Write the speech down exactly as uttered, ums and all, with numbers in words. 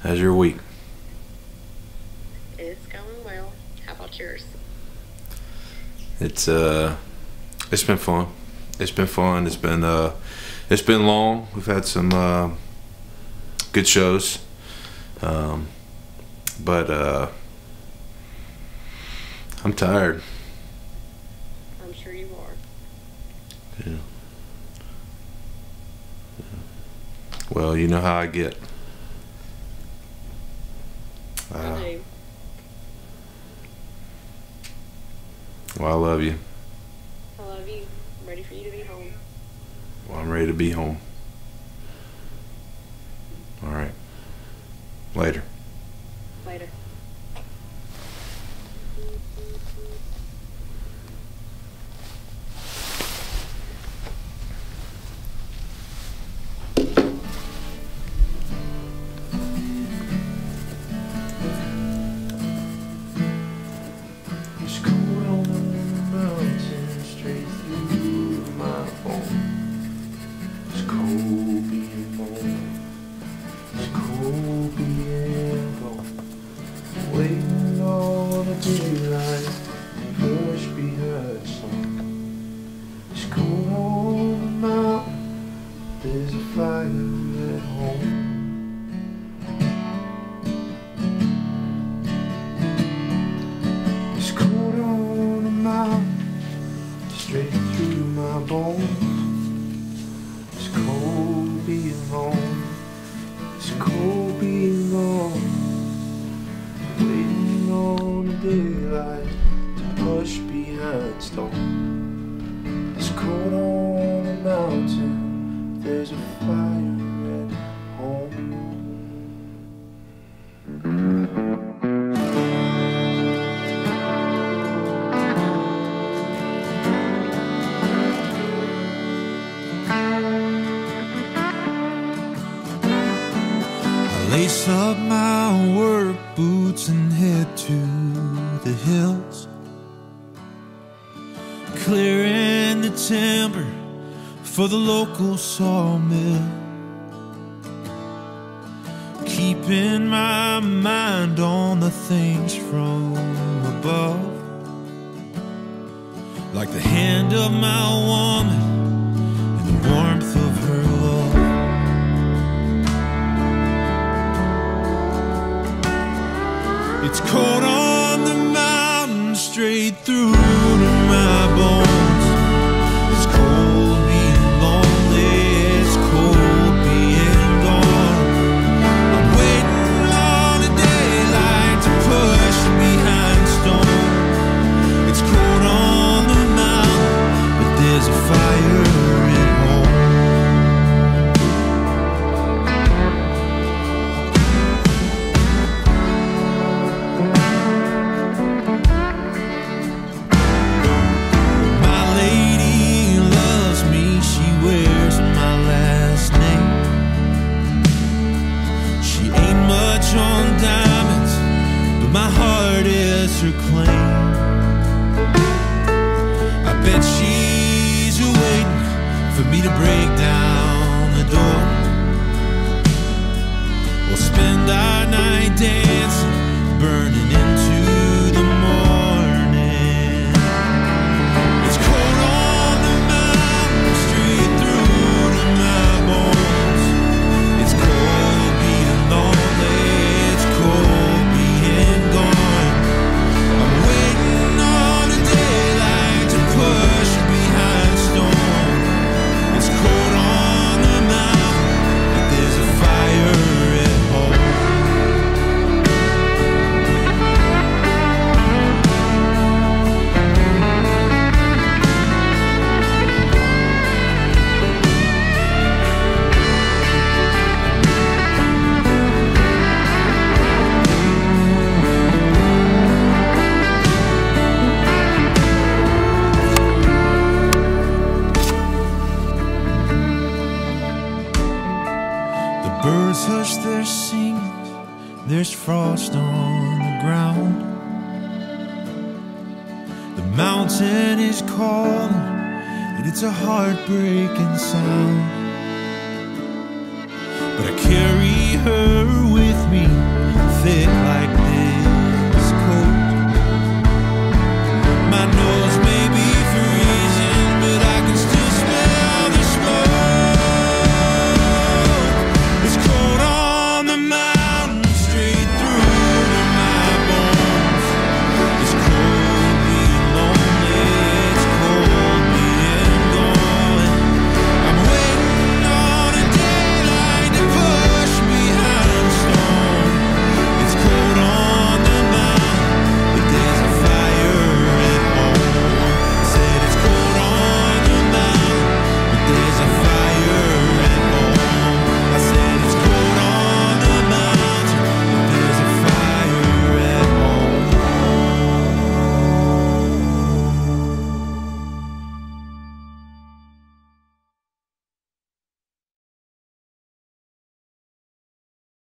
How's your week? It's going well. How about yours? It's uh, it's been fun. It's been fun. It's been uh, it's been long. We've had some uh, good shows, um, but uh, I'm tired. I'm sure you are. Yeah. Well, you know how I get. Uh, I do. well, I love you. I love you. I'm ready for you to be home. Well, I'm ready to be home. All right. Later. Later. It's cold on the mountain, straight through my bone. It's cold being born. It's cold being gone. Waiting on the daylight, push behind sun. It's cold on the mountain, there's a fire at home. It's cold on the mountain, straight through my bones. It's cold being alone. It's cold being gone. Waiting on the daylight to push behind stone. It's cold on the mountain, there's a fire at home. Lace up my work boots and head to the hills, clearing the timber for the local sawmill, keeping my mind on the things from above, like the hand of my woman and the warmth of her love. It's cold on the mountain, straight through to my bones. It's cold being lonely, it's cold being gone. I'm waiting on the daylight to push behind stone. It's cold on the mountain, but there's a fire at home. On diamonds, but my heart is her claim. I bet she's waiting for me to break down the door. We'll spend our night dancing, burning into the morning. It's cold on the mountain, straight through to my bones. It's cold being lonely, cold being gone. I'm waiting on the daylight to push behind stone. It's cold on the mountain, but there's a fire at home. Birds hush their singing, there's frost on the ground. The mountain is calling, and it's a heartbreaking sound. But I care